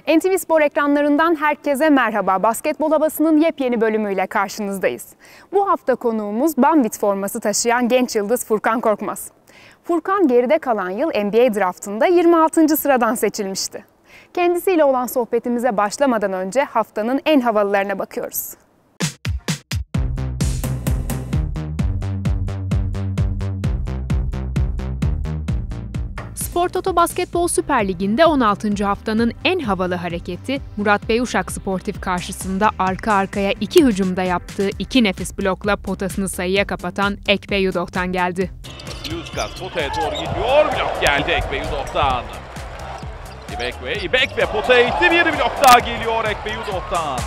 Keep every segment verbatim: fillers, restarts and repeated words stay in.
N T V Spor ekranlarından herkese merhaba. Basketbol havasının yepyeni bölümüyle karşınızdayız. Bu hafta konuğumuz Banvit forması taşıyan genç yıldız Furkan Korkmaz. Furkan geride kalan yıl N B A draftında yirmi altıncı sıradan seçilmişti. Kendisiyle olan sohbetimize başlamadan önce haftanın en havalılarına bakıyoruz. Spor Toto Basketbol Süper Ligi'nde on altıncı haftanın en havalı hareketi Murat Beyuşak Sportif karşısında arka arkaya iki hücumda yaptığı iki nefis blokla potasını sayıya kapatan Ekpe Yudov'tan geldi. Luzkas potaya doğru gidiyor. Blok geldi Ekpe Yudov'tan. İbekve, İbekve potaya itti. Bir blok daha geliyor Ekpe Yudov'tan.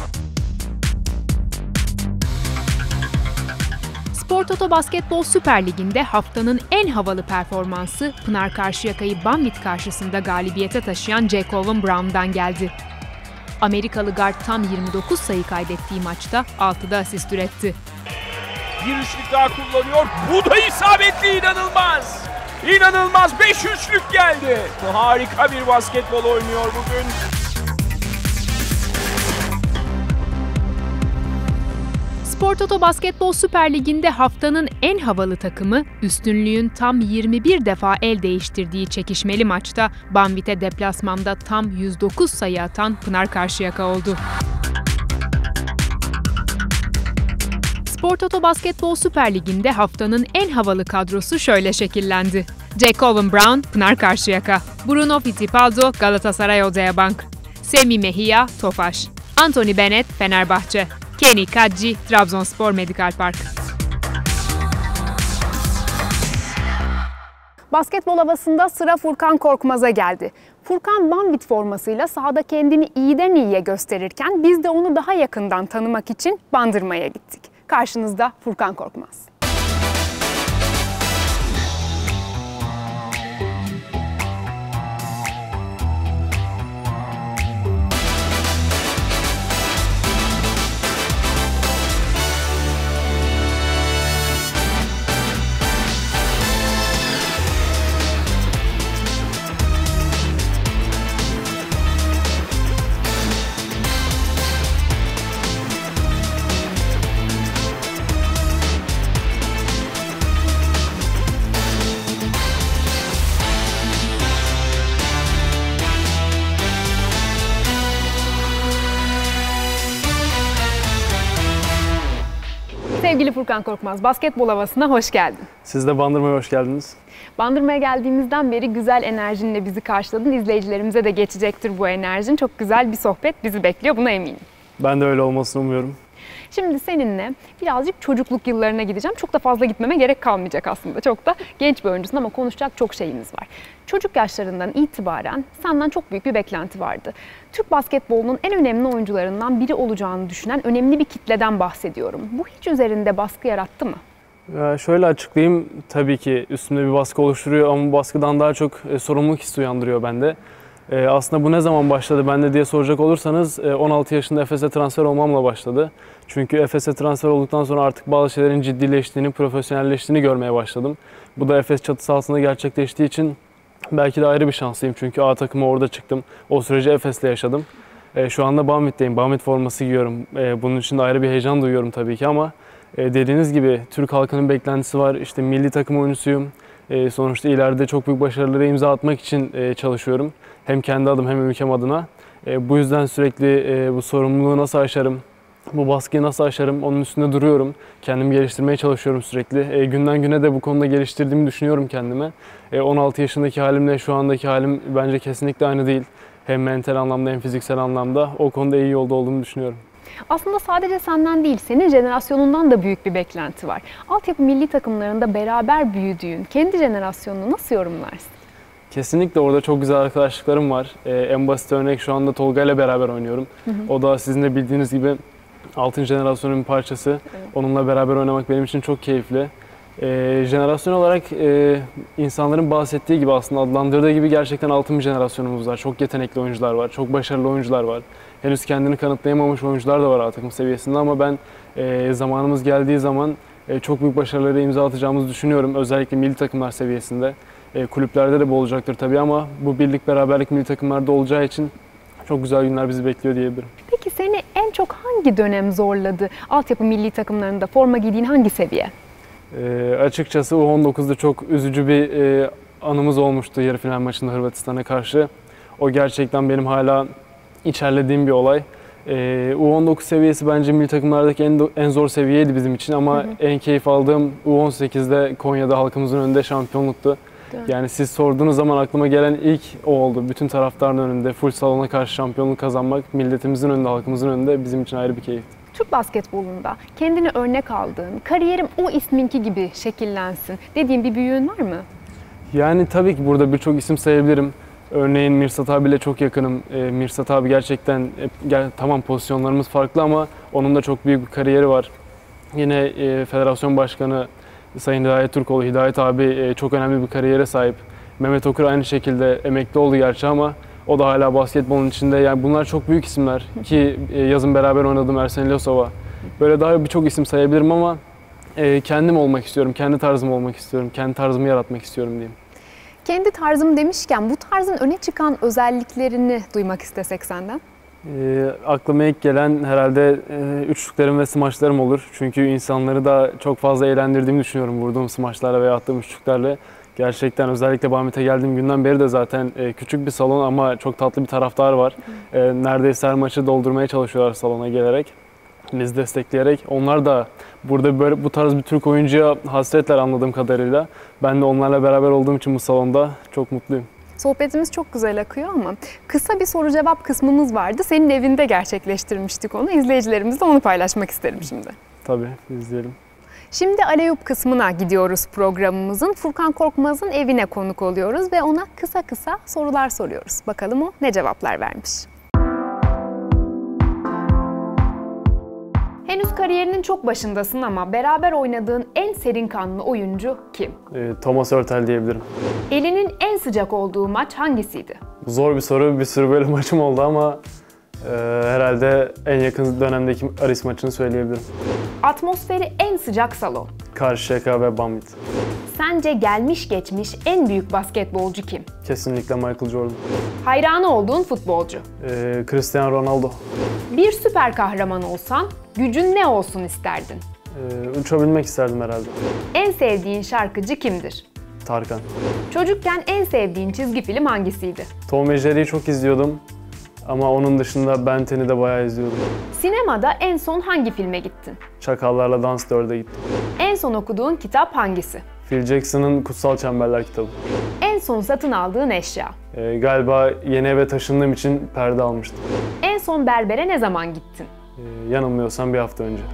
Spor Toto Basketbol Süper Ligi'nde haftanın en havalı performansı Pınar Karşıyaka'yı Banvit karşısında galibiyete taşıyan Jaycovan Brown'dan geldi. Amerikalı guard tam yirmi dokuz sayı kaydettiği maçta altıda asist üretti. Bir üçlük daha kullanıyor. Bu da isabetli, inanılmaz. İnanılmaz, beş üçlük geldi. Harika bir basketbol oynuyor bugün. Spor Toto Basketbol Süper Ligi'nde haftanın en havalı takımı, üstünlüğün tam yirmi bir defa el değiştirdiği çekişmeli maçta Banvit'e deplasmanda tam yüz dokuz sayı atan Pınar Karşıyaka oldu. Spor Toto Basketbol Süper Ligi'nde haftanın en havalı kadrosu şöyle şekillendi. Jaycovan Brown, Pınar Karşıyaka, Bruno Fittipaldo, Galatasaray Odeabank, Semi Mejia, Tofaş, Anthony Bennett, Fenerbahçe, Kenny Kadji, Trabzonspor Medikal Park. Basketbol havasında sıra Furkan Korkmaz'a geldi. Furkan Banvit formasıyla sahada kendini iyiden iyiye gösterirken biz de onu daha yakından tanımak için Bandırma'ya gittik. Karşınızda Furkan Korkmaz. Sevgili Furkan Korkmaz, basketbol havasına hoş geldin. Siz de Bandırma'ya hoş geldiniz. Bandırma'ya geldiğimizden beri güzel enerjinle bizi karşıladın. İzleyicilerimize de geçecektir bu enerjin. Çok güzel bir sohbet bizi bekliyor, buna eminim. Ben de öyle olmasını umuyorum. Şimdi seninle birazcık çocukluk yıllarına gideceğim. Çok da fazla gitmeme gerek kalmayacak aslında. Çok da genç bir oyuncusun ama konuşacak çok şeyimiz var. Çocuk yaşlarından itibaren senden çok büyük bir beklenti vardı. Türk basketbolunun en önemli oyuncularından biri olacağını düşünen önemli bir kitleden bahsediyorum. Bu hiç üzerinde baskı yarattı mı? Ya şöyle açıklayayım, tabii ki üstümde bir baskı oluşturuyor ama bu baskıdan daha çok e, sorumluluk hissi uyandırıyor bende. E, aslında bu ne zaman başladı bende diye soracak olursanız e, on altı yaşında Efes'e transfer olmamla başladı. Çünkü Efes'e transfer olduktan sonra artık bazı şeylerin ciddileştiğini, profesyonelleştiğini görmeye başladım. Bu da Efes çatısı altında gerçekleştiği için belki de ayrı bir şanslıyım çünkü A takıma orada çıktım. O süreci Efes'le yaşadım. E, şu anda Banvit'teyim. Banvit forması giyiyorum. E, bunun için de ayrı bir heyecan duyuyorum tabii ki ama e, dediğiniz gibi Türk halkının beklentisi var. İşte milli takım oyuncusuyum. E, sonuçta ileride çok büyük başarılara imza atmak için e, çalışıyorum. Hem kendi adım hem ülkem adına. E, bu yüzden sürekli e, bu sorumluluğu nasıl aşarım, bu baskıyı nasıl aşarım onun üstünde duruyorum. Kendimi geliştirmeye çalışıyorum sürekli. E, günden güne de bu konuda geliştirdiğimi düşünüyorum kendime. E, on altı yaşındaki halimle şu andaki halim bence kesinlikle aynı değil. Hem mental anlamda hem fiziksel anlamda o konuda iyi yolda olduğumu düşünüyorum. Aslında sadece senden değil, senin jenerasyonundan da büyük bir beklenti var. Altyapı milli takımlarında beraber büyüdüğün kendi jenerasyonunu nasıl yorumlarsın? Kesinlikle orada çok güzel arkadaşlıklarım var. Ee, en basit örnek şu anda Tolga ile beraber oynuyorum. Hı hı. O da sizin de bildiğiniz gibi altıncı jenerasyonun bir parçası. Evet. Onunla beraber oynamak benim için çok keyifli. Ee, jenerasyon olarak e, insanların bahsettiği gibi aslında adlandırdığı gibi gerçekten altın bir jenerasyonumuz var. Çok yetenekli oyuncular var, çok başarılı oyuncular var. Henüz kendini kanıtlayamamış oyuncular da var A takım seviyesinde ama ben e, zamanımız geldiği zaman e, çok büyük başarılara imza atacağımızı düşünüyorum. Özellikle milli takımlar seviyesinde. E, kulüplerde de bu olacaktır tabii ama bu birlik beraberlik milli takımlarda olacağı için çok güzel günler bizi bekliyor diyebilirim. Peki seni en çok hangi dönem zorladı? Altyapı milli takımlarında forma giydiğin hangi seviye? E, açıkçası U on dokuzda çok üzücü bir e, anımız olmuştu yarı final maçında Hırvatistan'a karşı. O gerçekten benim hala içerlediğim bir olay. Ee, U on dokuz seviyesi bence milli takımlardaki en, en zor seviyeydi bizim için ama hı hı. en keyif aldığım U on sekizde Konya'da halkımızın önünde şampiyonluktu. Yani siz sorduğunuz zaman aklıma gelen ilk o oldu. Bütün taraftarın önünde full salona karşı şampiyonluk kazanmak, milletimizin önünde, halkımızın önünde bizim için ayrı bir keyifti. Türk basketbolunda kendine örnek aldığın, kariyerim o isminki gibi şekillensin dediğin bir büyüğün var mı? Yani tabii ki burada birçok isim sayabilirim. Örneğin Mirsat abiyle çok yakınım. E, Mirsat abi gerçekten e, gel, tamam pozisyonlarımız farklı ama onun da çok büyük bir kariyeri var. Yine e, Federasyon Başkanı Sayın Hidayet Türkoğlu, Hidayet abi e, çok önemli bir kariyere sahip. Mehmet Okur aynı şekilde emekli oldu gerçi ama o da hala basketbolun içinde. Yani bunlar çok büyük isimler ki e, yazın beraber oynadığım Ersen İlyasova. Böyle daha birçok isim sayabilirim ama e, kendim olmak istiyorum, kendi tarzım olmak istiyorum, kendi tarzımı yaratmak istiyorum diyeyim. Kendi tarzım demişken bu tarzın öne çıkan özelliklerini duymak istesek senden. E, aklıma ilk gelen herhalde e, üçlüklerim ve smaçlarım olur. Çünkü insanları da çok fazla eğlendirdiğimi düşünüyorum vurduğum smaçlarla veya attığım üçlüklerle. Gerçekten özellikle Banvit'e geldiğim günden beri de zaten e, küçük bir salon ama çok tatlı bir taraftar var. E, neredeyse her maçı doldurmaya çalışıyorlar salona gelerek. Bizi destekleyerek. Onlar da burada böyle bu tarz bir Türk oyuncuya hasretler anladığım kadarıyla. Ben de onlarla beraber olduğum için bu salonda çok mutluyum. Sohbetimiz çok güzel akıyor ama kısa bir soru cevap kısmımız vardı. Senin evinde gerçekleştirmiştik onu. İzleyicilerimizle onu paylaşmak isterim şimdi. Tabii, izleyelim. Şimdi Aleyup kısmına gidiyoruz programımızın. Furkan Korkmaz'ın evine konuk oluyoruz ve ona kısa kısa sorular soruyoruz. Bakalım o ne cevaplar vermiş. Henüz kariyerinin çok başındasın ama beraber oynadığın en serin kanlı oyuncu kim? E, Thomas Hurtel diyebilirim. Elinin en sıcak olduğu maç hangisiydi? Zor bir soru. Bir sürü böyle maçım oldu ama e, herhalde en yakın dönemdeki Aris maçını söyleyebilirim. Atmosferi en sıcak salon? Karşıyaka ve Banvit. Sence gelmiş geçmiş en büyük basketbolcu kim? Kesinlikle Michael Jordan. Hayranı olduğun futbolcu? E, Cristiano Ronaldo. Bir süper kahraman olsan gücün ne olsun isterdin? E, uçabilmek isterdim herhalde. En sevdiğin şarkıcı kimdir? Tarkan. Çocukken en sevdiğin çizgi film hangisiydi? Tom ve Jerry'yi çok izliyordum ama onun dışında Ben ten'i de bayağı izliyordum. Sinemada en son hangi filme gittin? Çakallarla Dans dörde gittim. En son okuduğun kitap hangisi? Phil Jackson'ın Kutsal Çemberler kitabı. En son satın aldığın eşya? E, galiba yeni eve taşındığım için perde almıştım. En son berbere ne zaman gittin? E, yanılmıyorsam bir hafta önce.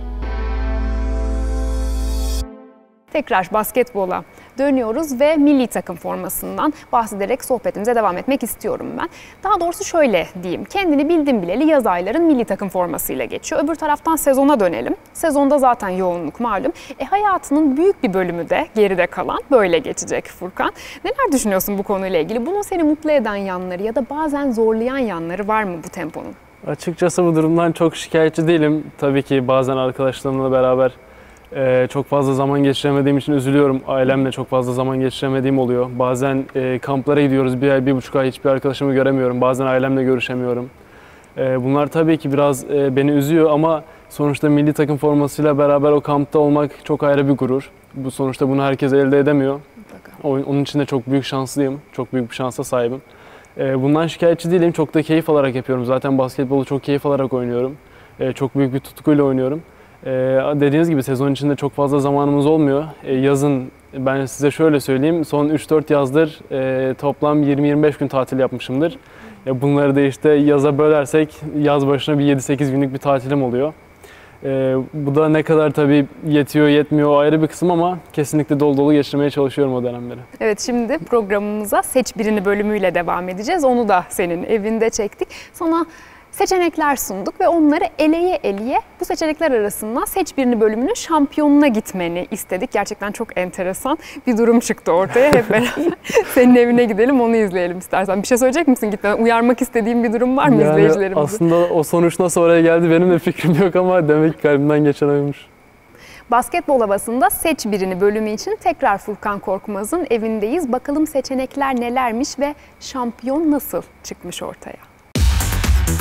Tekrar basketbola dönüyoruz ve milli takım formasından bahsederek sohbetimize devam etmek istiyorum ben. Daha doğrusu şöyle diyeyim, kendini bildim bileli yaz ayların milli takım formasıyla geçiyor. Öbür taraftan sezona dönelim. Sezonda zaten yoğunluk malum. E, hayatının büyük bir bölümü de geride kalan böyle geçecek Furkan. Neler düşünüyorsun bu konuyla ilgili? Bunun seni mutlu eden yanları ya da bazen zorlayan yanları var mı bu temponun? Açıkçası bu durumdan çok şikayetçi değilim. Tabii ki bazen arkadaşlarımla beraber Ee, çok fazla zaman geçiremediğim için üzülüyorum. Ailemle çok fazla zaman geçiremediğim oluyor. Bazen e, kamplara gidiyoruz. Bir ay, bir buçuk ay hiçbir arkadaşımı göremiyorum. Bazen ailemle görüşemiyorum. Ee, bunlar tabii ki biraz e, beni üzüyor ama sonuçta milli takım formasıyla beraber o kampta olmak çok ayrı bir gurur. Bu sonuçta bunu herkes elde edemiyor. O, onun için de çok büyük şanslıyım. Çok büyük bir şansa sahibim. Ee, bundan şikayetçi değilim. Çok da keyif alarak yapıyorum. Zaten basketbolu çok keyif alarak oynuyorum. Ee, çok büyük bir tutkuyla oynuyorum. Ee, dediğiniz gibi sezon içinde çok fazla zamanımız olmuyor. Ee, yazın ben size şöyle söyleyeyim, son üç dört yazdır e, toplam yirmi yirmi beş gün tatil yapmışımdır. E, bunları da işte yaza bölersek yaz başına bir yedi sekiz günlük bir tatilim oluyor. E, bu da ne kadar tabii yetiyor yetmiyor o ayrı bir kısım ama kesinlikle dolu dolu geçirmeye çalışıyorum o dönemleri. Evet, şimdi programımıza Seç Birini bölümüyle devam edeceğiz. Onu da senin evinde çektik. Sana seçenekler sunduk ve onları eleye eleye bu seçenekler arasından Seç Birini bölümünün şampiyonuna gitmeni istedik. Gerçekten çok enteresan bir durum çıktı ortaya. Hep beraber senin evine gidelim, onu izleyelim istersen. Bir şey söyleyecek misin gitmeden? Uyarmak istediğin bir durum var mı yani izleyicilerimize? Aslında o sonuç nasıl oraya geldi benim de fikrim yok ama demek ki kalbimden geçen oymuş. Basketbol Havası'nda Seç Birini bölümü için tekrar Furkan Korkmaz'ın evindeyiz. Bakalım seçenekler nelermiş ve şampiyon nasıl çıkmış ortaya?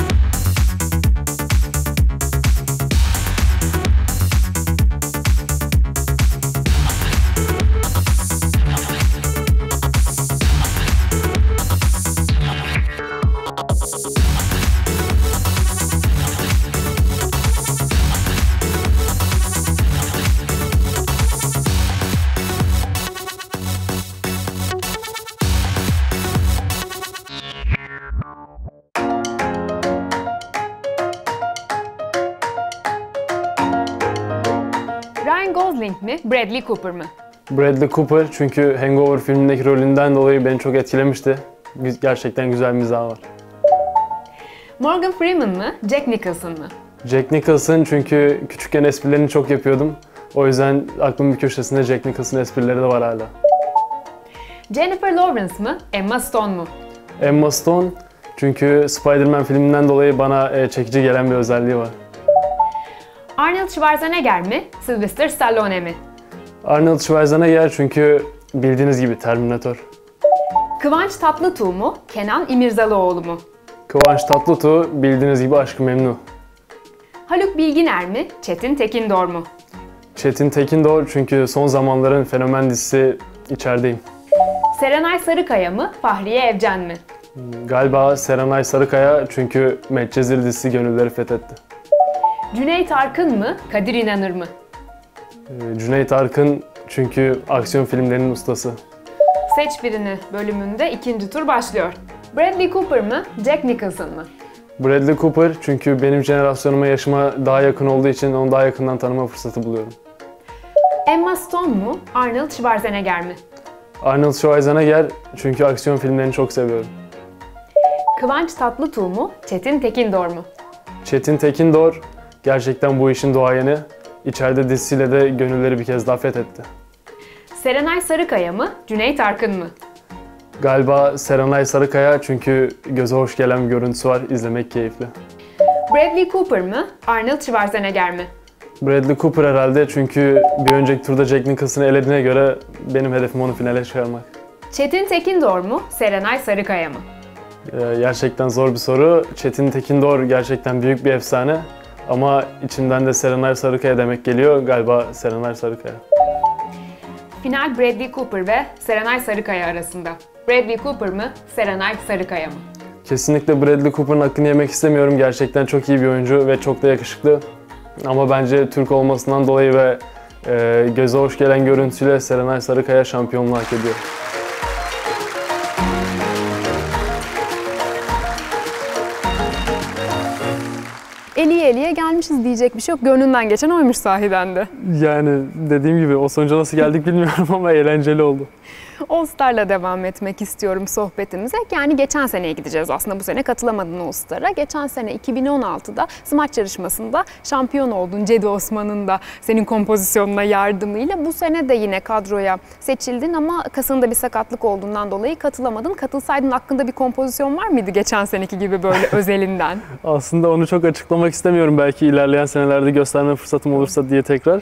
Ryan Gosling mi, Bradley Cooper mı? Bradley Cooper çünkü Hangover filmindeki rolünden dolayı beni çok etkilemişti. Gerçekten güzel mizahı var. Morgan Freeman mı, Jack Nicholson mı? Jack Nicholson çünkü küçükken esprilerini çok yapıyordum. O yüzden aklımın bir köşesinde Jack Nicholson esprileri de var hala. Jennifer Lawrence mı, Emma Stone mu? Emma Stone çünkü Spider-Man filminden dolayı bana çekici gelen bir özelliği var. Arnold Schwarzenegger mi, Sylvester Stallone mi? Arnold Schwarzenegger çünkü bildiğiniz gibi Terminator. Kıvanç Tatlıtuğ mu, Kenan İmirzalıoğlu mu? Kıvanç Tatlıtuğ bildiğiniz gibi Aşk-ı Memnu. Haluk Bilginer mi, Çetin Tekindor mu? Çetin Tekindor çünkü son zamanların fenomen dizisi İçerideyim. Serenay Sarıkaya mı, Fahriye Evcen mi? Galiba Serenay Sarıkaya çünkü Medcezir dizisi gönülleri fethetti. Cüneyt Arkın mı, Kadir İnanır mı? Cüneyt Arkın çünkü aksiyon filmlerinin ustası. Seç Birini bölümünde ikinci tur başlıyor. Bradley Cooper mı, Jack Nicholson mı? Bradley Cooper çünkü benim jenerasyonuma, yaşıma daha yakın olduğu için onu daha yakından tanıma fırsatı buluyorum. Emma Stone mu, Arnold Schwarzenegger mi? Arnold Schwarzenegger çünkü aksiyon filmlerini çok seviyorum. Kıvanç Tatlıtuğ mu, Çetin Tekindor mu? Çetin Tekindor gerçekten bu işin duayeni. İçeride dizisiyle de gönülleri bir kez daha fethetti. Serenay Sarıkaya mı, Cüneyt Arkın mı? Galiba Serenay Sarıkaya çünkü göze hoş gelen bir görüntüsü var, izlemek keyifli. Bradley Cooper mı, Arnold Schwarzenegger mi? Bradley Cooper herhalde çünkü bir önceki turda Jack Nicholson'ı elediğine göre benim hedefim onu finale çıkarmak. Çetin Tekindor mu, Serenay Sarıkaya mı? Ee, gerçekten zor bir soru. Çetin Tekindor gerçekten büyük bir efsane. Ama içimden de Serenay Sarıkaya demek geliyor. Galiba Serenay Sarıkaya. Final Bradley Cooper ve Serenay Sarıkaya arasında. Bradley Cooper mı, Serenay Sarıkaya mı? Kesinlikle Bradley Cooper'ın hakkını yemek istemiyorum. Gerçekten çok iyi bir oyuncu ve çok da yakışıklı. Ama bence Türk olmasından dolayı ve e, göze hoş gelen görüntüsüyle Serenay Sarıkaya şampiyonluğu hak ediyor. Eliye eliye gelmişiz diyecek bir şey yok. Gönlünden geçen oymuş sahiden de. Yani dediğim gibi o sonuca nasıl geldik bilmiyorum ama eğlenceli oldu. All Star'la devam etmek istiyorum sohbetimize. Yani geçen seneye gideceğiz aslında. Bu sene katılamadın All Star'a. Geçen sene iki bin on altıda smaç yarışmasında şampiyon oldun. Cedi Osman'ın da senin kompozisyonuna yardımıyla. Bu sene de yine kadroya seçildin ama kasında bir sakatlık olduğundan dolayı katılamadın. Katılsaydın hakkında bir kompozisyon var mıydı geçen seneki gibi böyle özelinden? Aslında onu çok açıklamak istemiyorum. Belki ilerleyen senelerde gösterme fırsatım olursa diye tekrar.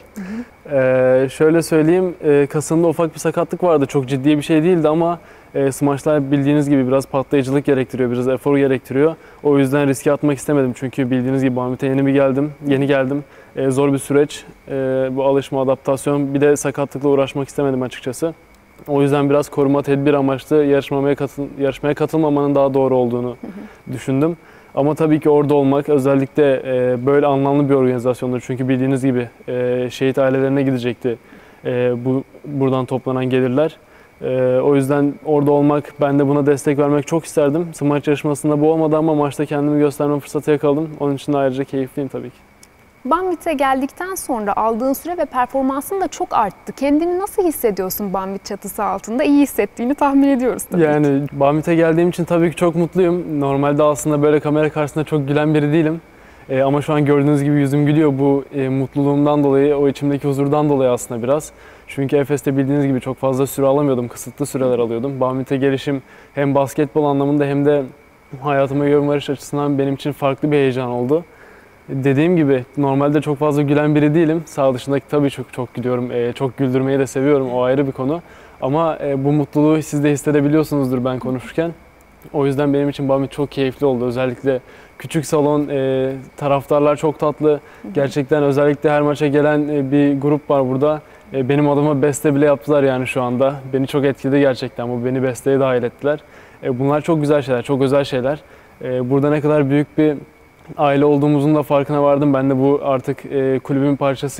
Ee, şöyle söyleyeyim, e, kasında ufak bir sakatlık vardı. Çok ciddi bir şey değildi ama e, smaçlar bildiğiniz gibi biraz patlayıcılık gerektiriyor, biraz efor gerektiriyor. O yüzden riske atmak istemedim çünkü bildiğiniz gibi Banvit'e yeni bir geldim, yeni geldim. E, zor bir süreç, e, bu alışma, adaptasyon, bir de sakatlıkla uğraşmak istemedim açıkçası. O yüzden biraz koruma, tedbir amaçlı yarışmaya, katıl yarışmaya katılmamanın daha doğru olduğunu düşündüm. Ama tabii ki orada olmak özellikle e, böyle anlamlı bir organizasyondur. Çünkü bildiğiniz gibi e, şehit ailelerine gidecekti e, bu buradan toplanan gelirler. E, o yüzden orada olmak, ben de buna destek vermek çok isterdim. Smaç yarışmasında bu olmadı ama maçta kendimi gösterme fırsatı yakaladım. Onun için de ayrıca keyifliyim tabii ki. Banvit'e geldikten sonra aldığın süre ve performansın da çok arttı. Kendini nasıl hissediyorsun Banvit çatısı altında? İyi hissettiğini tahmin ediyoruz tabii Yani ki. Banvit'e geldiğim için tabii ki çok mutluyum. Normalde aslında böyle kamera karşısında çok gülen biri değilim. E, ama şu an gördüğünüz gibi yüzüm gülüyor. Bu e, mutluluğumdan dolayı, o içimdeki huzurdan dolayı aslında biraz. Çünkü Efes'te bildiğiniz gibi çok fazla süre alamıyordum. Kısıtlı süreler alıyordum. Banvit'e gelişim hem basketbol anlamında hem de hayatıma yorum varış açısından benim için farklı bir heyecan oldu. Dediğim gibi normalde çok fazla gülen biri değilim. Sağ dışındaki tabii çok çok gülüyorum. Ee, çok güldürmeyi de seviyorum. O ayrı bir konu. Ama e, bu mutluluğu siz de hissedebiliyorsunuzdur ben konuşurken. O yüzden benim için Banvit çok keyifli oldu. Özellikle küçük salon, e, taraftarlar çok tatlı. Gerçekten özellikle her maça gelen e, bir grup var burada. E, benim adıma beste bile yaptılar yani şu anda. Beni çok etkiledi gerçekten. Bu beni besteye dahil ettiler. E, bunlar çok güzel şeyler, çok özel şeyler. E, burada ne kadar büyük bir aile olduğumuzun da farkına vardım. Ben de bu artık e, kulübün parçasıyım.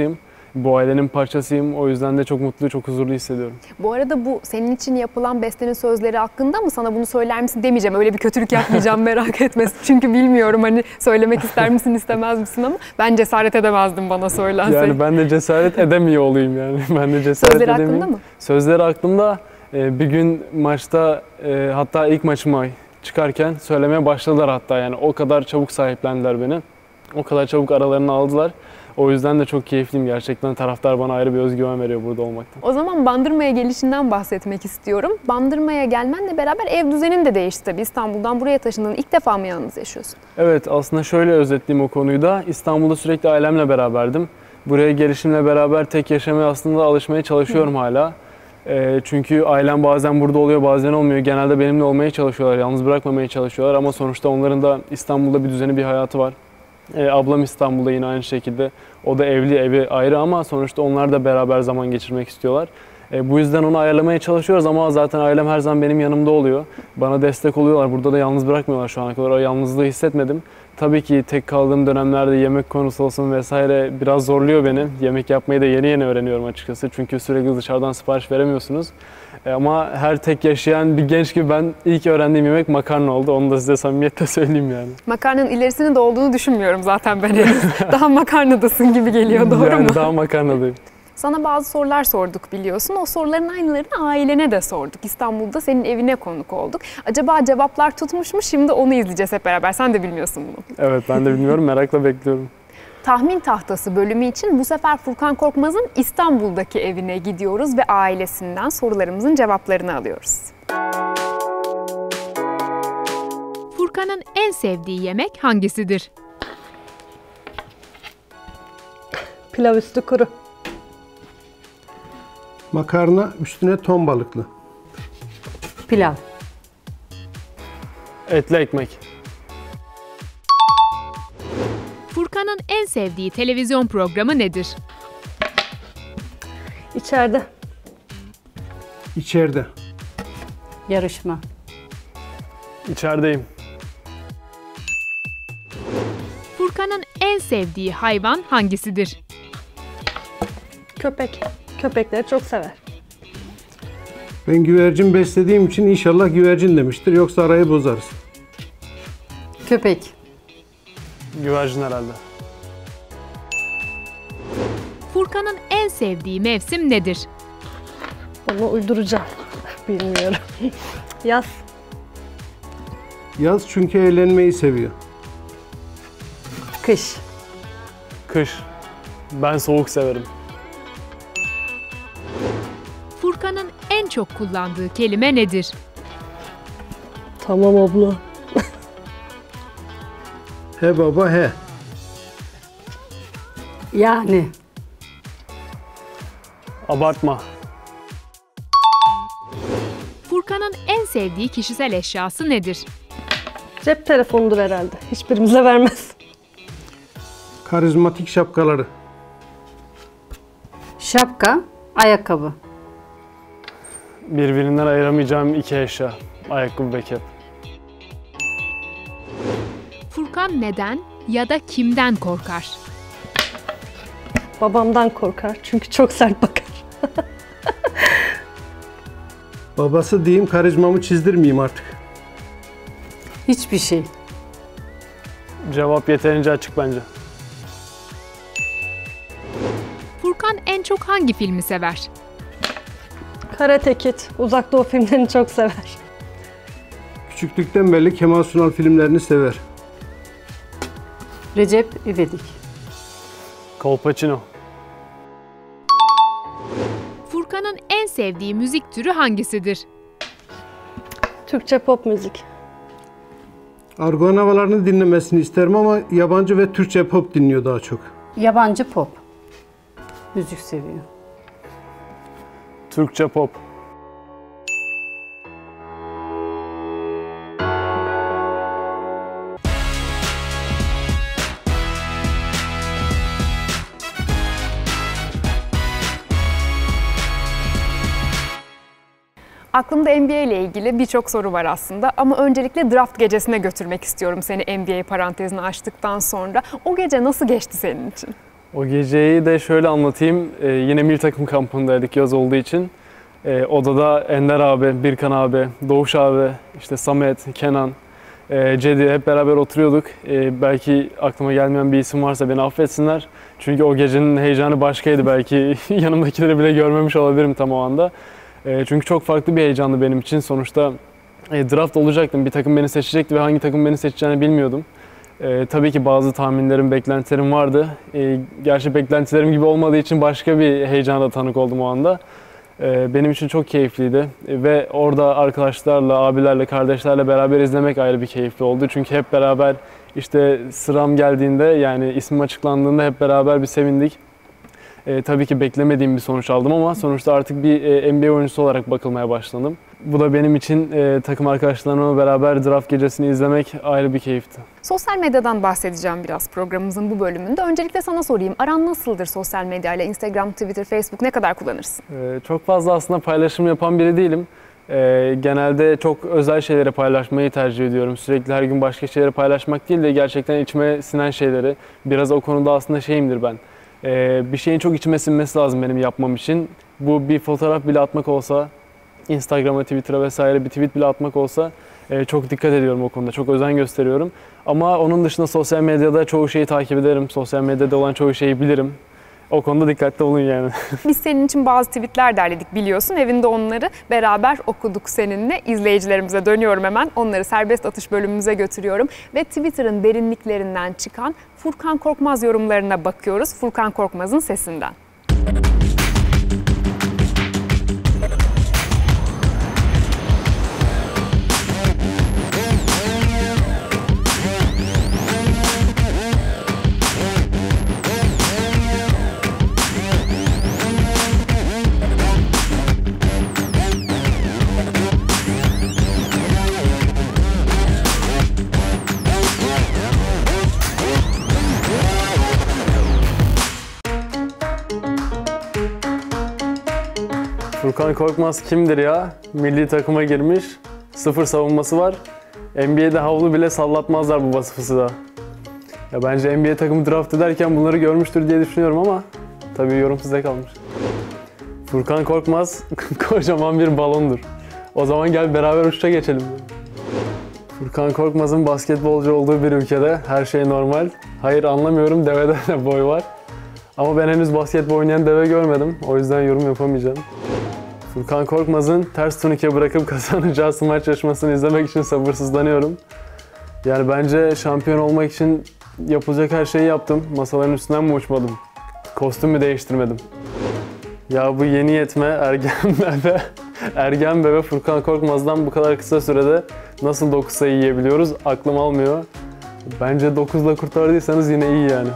Bu ailenin parçasıyım. O yüzden de çok mutlu, çok huzurlu hissediyorum. Bu arada bu senin için yapılan bestenin sözleri hakkında mı? Sana bunu söyler misin demeyeceğim. Öyle bir kötülük yapmayacağım, merak etme. Çünkü bilmiyorum hani söylemek ister misin istemez misin ama ben cesaret edemezdim bana söylense. Yani ben de cesaret edemiyor olayım yani. Ben de cesaret Sözleri edemeyeyim. hakkında mı? Sözleri aklımda. Ee, bir gün maçta e, hatta ilk maçıma çıkarken söylemeye başladılar hatta yani o kadar çabuk sahiplendiler beni. O kadar çabuk aralarına aldılar. O yüzden de çok keyifliyim gerçekten. Taraftar bana ayrı bir özgüven veriyor burada olmaktan. O zaman Bandırma'ya gelişinden bahsetmek istiyorum. Bandırma'ya gelmenle beraber ev düzenin de değişti tabii. İstanbul'dan buraya taşındın. İlk defa mı yalnız yaşıyorsun? Evet, aslında şöyle özetleyeyim o konuyu da. İstanbul'da sürekli ailemle beraberdim. Buraya gelişimle beraber tek yaşamaya aslında alışmaya çalışıyorum Hı. hala. E, çünkü ailem bazen burada oluyor, bazen olmuyor. Genelde benimle olmaya çalışıyorlar, yalnız bırakmamaya çalışıyorlar. Ama sonuçta onların da İstanbul'da bir düzeni, bir hayatı var. E, ablam İstanbul'da yine aynı şekilde. O da evli, evi ayrı ama sonuçta onlar da beraber zaman geçirmek istiyorlar. E, bu yüzden onu ayarlamaya çalışıyoruz ama zaten ailem her zaman benim yanımda oluyor. Bana destek oluyorlar. Burada da yalnız bırakmıyorlar şu ana kadar. O yalnızlığı hissetmedim. Tabii ki tek kaldığım dönemlerde yemek konusu olsun vesaire biraz zorluyor beni. Yemek yapmayı da yeni yeni öğreniyorum açıkçası. Çünkü sürekli dışarıdan sipariş veremiyorsunuz. E, ama her tek yaşayan bir genç gibi ben ilk öğrendiğim yemek makarna oldu. Onu da size samimiyetle söyleyeyim yani. Makarnanın ilerisinin de olduğunu düşünmüyorum zaten ben henüz. Daha makarnadasın gibi geliyor, doğru yani mu? Daha makarnadayım. Sana bazı sorular sorduk biliyorsun. O soruların aynılarını ailene de sorduk. İstanbul'da senin evine konuk olduk. Acaba cevaplar tutmuş mu? Şimdi onu izleyeceğiz hep beraber. Sen de bilmiyorsun bunu. Evet, ben de bilmiyorum. Merakla bekliyorum. Tahmin Tahtası bölümü için bu sefer Furkan Korkmaz'ın İstanbul'daki evine gidiyoruz ve ailesinden sorularımızın cevaplarını alıyoruz. Furkan'ın en sevdiği yemek hangisidir? Pilav üstü kuru. Makarna üstüne ton balıklı. Pilav. Etli ekmek. Furkan'ın en sevdiği televizyon programı nedir? İçeride. İçeride. Yarışma. İçerideyim. Furkan'ın en sevdiği hayvan hangisidir? Köpek. Köpekleri çok sever. Ben güvercin beslediğim için inşallah güvercin demiştir. Yoksa arayı bozarız. Köpek. Güvercin herhalde. Furkan'ın en sevdiği mevsim nedir? Onu uyduracağım. Bilmiyorum. Yaz. Yaz çünkü eğlenmeyi seviyor. Kış. Kış. Ben soğuk severim. Furkan'ın en çok kullandığı kelime nedir? Tamam abla. He baba he. Yani. Abartma. Furkan'ın en sevdiği kişisel eşyası nedir? Cep telefonudur herhalde. Hiçbirimize vermez. Karizmatik şapkaları. Şapka, ayakkabı. Birbirinden ayıramayacağım iki eşya. Ayakkabı ve kep. Furkan neden ya da kimden korkar? Babamdan korkar çünkü çok sert bakar. Babası diyeyim, karizmamı çizdirmeyeyim artık. Hiçbir şey. Cevap yeterince açık bence. Furkan en çok hangi filmi sever? Karate Kid, Uzak Doğu filmlerini çok sever. Küçüklükten beri Kemal Sunal filmlerini sever. Recep İvedik. Kolpaçino. Furkan'ın en sevdiği müzik türü hangisidir? Türkçe pop müzik. Argoan havalarını dinlemesini isterim ama yabancı ve Türkçe pop dinliyor daha çok. Yabancı pop. Müzik seviyor. Türkçe pop. Aklımda N B A ile ilgili birçok soru var aslında ama öncelikle draft gecesine götürmek istiyorum seni N B A parantezini açtıktan sonra. O gece nasıl geçti senin için? O geceyi de şöyle anlatayım. Ee, yine milli takım kampındaydık yaz olduğu için. Ee, odada Ender abi, Birkan abi, Doğuş abi, işte Samet, Kenan, e, Cedi hep beraber oturuyorduk. Ee, belki aklıma gelmeyen bir isim varsa beni affetsinler. Çünkü o gecenin heyecanı başkaydı. Belki yanımdakileri bile görmemiş olabilirim tam o anda. Ee, çünkü çok farklı bir heyecandı benim için. Sonuçta e, draft olacaktım. Bir takım beni seçecekti ve hangi takım beni seçeceğini bilmiyordum. Ee, tabii ki bazı tahminlerim, beklentilerim vardı. Ee, gerçi beklentilerim gibi olmadığı için başka bir heyecana tanık oldum o anda. Ee, benim için çok keyifliydi. Ee, ve orada arkadaşlarla, abilerle, kardeşlerle beraber izlemek ayrı bir keyifli oldu. Çünkü hep beraber işte sıram geldiğinde, yani ismim açıklandığında hep beraber bir sevindik. Ee, tabii ki beklemediğim bir sonuç aldım ama sonuçta artık bir e, N B A oyuncusu olarak bakılmaya başladım. Bu da benim için e, takım arkadaşlarımla beraber draft gecesini izlemek ayrı bir keyifti. Sosyal medyadan bahsedeceğim biraz programımızın bu bölümünde. Öncelikle sana sorayım. Aran nasıldır sosyal medyayla? Instagram, Twitter, Facebook ne kadar kullanırsın? Ee, çok fazla aslında paylaşım yapan biri değilim. Ee, genelde çok özel şeyleri paylaşmayı tercih ediyorum. Sürekli her gün başka şeyleri paylaşmak değil de gerçekten içime sinen şeyleri. Biraz o konuda aslında şeyimdir ben. Ee, bir şeyin çok içime sinmesi lazım benim yapmam için. Bu bir fotoğraf bile atmak olsa, Instagram'a, Twitter'a vesaire bir tweet bile atmak olsa e, çok dikkat ediyorum o konuda. Çok özen gösteriyorum. Ama onun dışında sosyal medyada çoğu şeyi takip ederim. Sosyal medyada olan çoğu şeyi bilirim. O konuda dikkatli olun yani. Biz senin için bazı tweetler derledik biliyorsun. Evinde onları beraber okuduk seninle. İzleyicilerimize dönüyorum hemen. Onları serbest atış bölümümüze götürüyorum. Ve Twitter'ın derinliklerinden çıkan Furkan Korkmaz yorumlarına bakıyoruz. Furkan Korkmaz'ın sesinden. Furkan Korkmaz kimdir ya? Milli takıma girmiş, sıfır savunması var. N B A'de havlu bile sallatmazlar bu vasıfısı da. Ya bence N B A takımı draft ederken bunları görmüştür diye düşünüyorum ama tabii yorum size kalmış. Furkan Korkmaz kocaman bir balondur. O zaman gel beraber uçuşa geçelim. Furkan Korkmaz'ın basketbolcu olduğu bir ülkede her şey normal. Hayır anlamıyorum, devede de boy var. Ama ben henüz basketbol oynayan deve görmedim. O yüzden yorum yapamayacağım. Furkan Korkmaz'ın ters turnike bırakıp kazanacağı smaç yarışmasını izlemek için sabırsızlanıyorum. Yani bence şampiyon olmak için yapılacak her şeyi yaptım. Masaların üstünden mi uçmadım? Kostümü değiştirmedim. Ya bu yeni yetme ergen bebe, ergen bebe Furkan Korkmaz'dan bu kadar kısa sürede nasıl dokuz sayı yiyebiliyoruz? Aklım almıyor. Bence dokuzla kurtardıysanız yine iyi yani.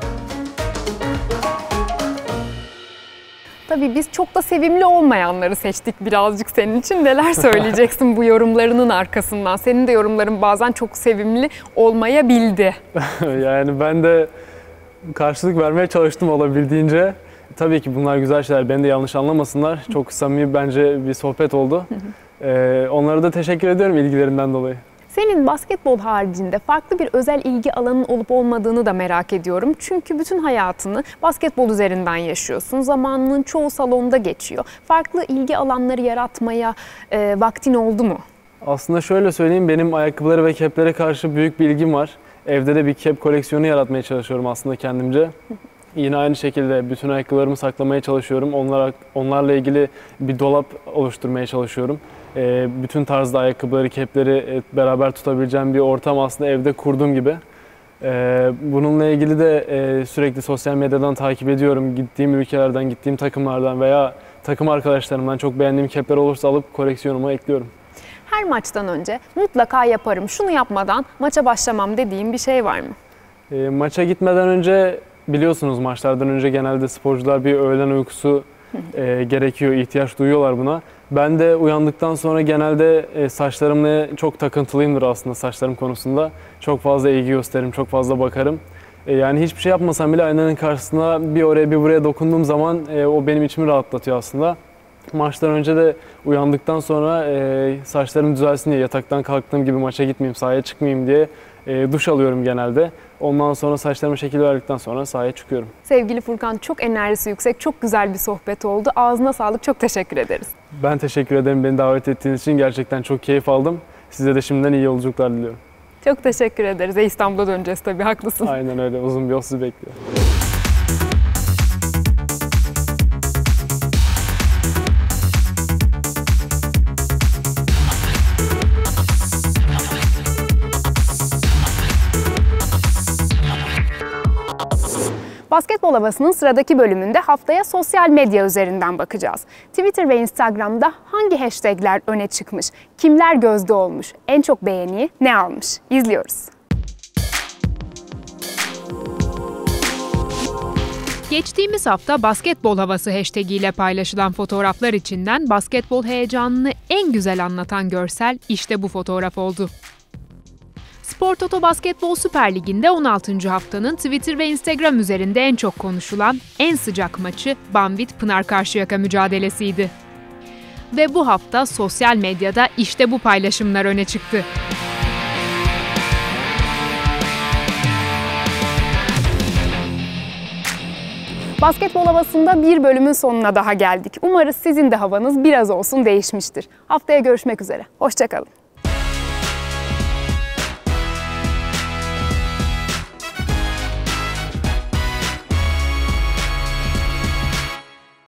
Tabii biz çok da sevimli olmayanları seçtik birazcık senin için. Neler söyleyeceksin bu yorumlarının arkasından? Senin de yorumların bazen çok sevimli olmayabildi. Yani ben de karşılık vermeye çalıştım olabildiğince. Tabii ki bunlar güzel şeyler. Beni de yanlış anlamasınlar. Çok samimi bence bir sohbet oldu. Ee, onlara da teşekkür ediyorum ilgilerinden dolayı. Senin basketbol haricinde farklı bir özel ilgi alanın olup olmadığını da merak ediyorum. Çünkü bütün hayatını basketbol üzerinden yaşıyorsun. Zamanının çoğu salonda geçiyor. Farklı ilgi alanları yaratmaya e, vaktin oldu mu? Aslında şöyle söyleyeyim, benim ayakkabılara ve keplere karşı büyük bir ilgim var. Evde de bir kep koleksiyonu yaratmaya çalışıyorum aslında kendimce. Yine aynı şekilde bütün ayakkabılarımı saklamaya çalışıyorum. Onlar, onlarla ilgili bir dolap oluşturmaya çalışıyorum. E, bütün tarzda ayakkabıları, kepleri beraber tutabileceğim bir ortam aslında evde kurduğum gibi. E, bununla ilgili de e, sürekli sosyal medyadan takip ediyorum. Gittiğim ülkelerden, gittiğim takımlardan veya takım arkadaşlarımdan çok beğendiğim kepler olursa alıp koleksiyonuma ekliyorum. Her maçtan önce mutlaka yaparım, şunu yapmadan maça başlamam dediğim bir şey var mı? E, maça gitmeden önce biliyorsunuz maçlardan önce genelde sporcular bir öğlen uykusu e, gerekiyor, ihtiyaç duyuyorlar buna. Ben de uyandıktan sonra genelde e, saçlarımla çok takıntılıyımdır aslında saçlarım konusunda. Çok fazla ilgi gösteririm, çok fazla bakarım. E, yani hiçbir şey yapmasam bile aynanın karşısına bir oraya bir buraya dokunduğum zaman e, o benim içimi rahatlatıyor aslında. Maçtan önce de uyandıktan sonra e, saçlarım düzelsin diye yataktan kalktığım gibi maça gitmeyeyim, sahaya çıkmayayım diye E, duş alıyorum genelde. Ondan sonra saçlarıma şekil verdikten sonra sahaya çıkıyorum. Sevgili Furkan, çok enerjisi yüksek, çok güzel bir sohbet oldu. Ağzına sağlık, çok teşekkür ederiz. Ben teşekkür ederim beni davet ettiğiniz için. Gerçekten çok keyif aldım. Size de şimdiden iyi yolculuklar diliyorum. Çok teşekkür ederiz. E, İstanbul'a döneceğiz tabii, haklısın. Aynen öyle. Uzun bir yol sizi bekliyor. Basketbol Havası'nın sıradaki bölümünde haftaya sosyal medya üzerinden bakacağız. Twitter ve Instagram'da hangi hashtagler öne çıkmış, kimler gözde olmuş, en çok beğeniyi ne almış? İzliyoruz. Geçtiğimiz hafta basketbol havası hashtag ile paylaşılan fotoğraflar içinden basketbol heyecanını en güzel anlatan görsel işte bu fotoğraf oldu. Spor Toto Basketbol Süper Ligi'nde on altıncı haftanın Twitter ve Instagram üzerinde en çok konuşulan, en sıcak maçı Banvit Pınar Karşıyaka mücadelesiydi. Ve bu hafta sosyal medyada işte bu paylaşımlar öne çıktı. Basketbol Havası'nda bir bölümün sonuna daha geldik. Umarız sizin de havanız biraz olsun değişmiştir. Haftaya görüşmek üzere. Hoşça kalın.